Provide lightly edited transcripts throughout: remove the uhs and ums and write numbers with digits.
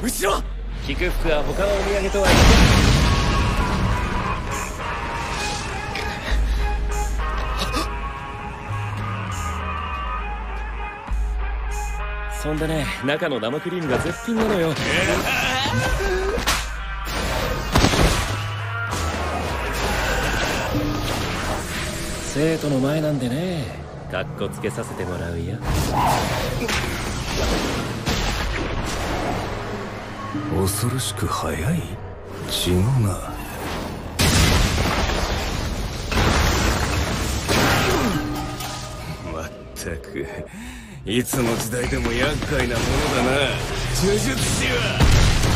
後ろ。 菊福は他のお土産とは言ってそんでね、中の生クリームが絶品なのよ。生徒の前なんでね、かっこつけさせてもらうよ。 恐ろしく速い？違うな。まったくいつの時代でも厄介なものだな、呪術師は。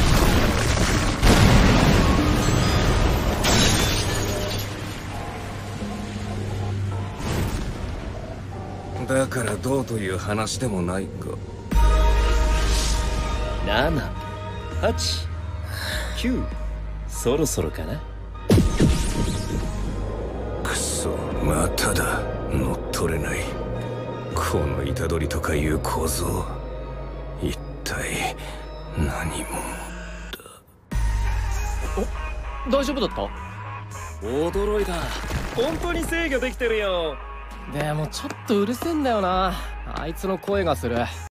だからどうという話でもないか。 7、8、9、そろそろかな。 くそ、まただ。乗っ取れない。この虎杖とかいう構造、一体何者お、大丈夫だった？ 驚いた。本当に制御できてるよ。 でもちょっとうるせえんだよな、あいつの声がする。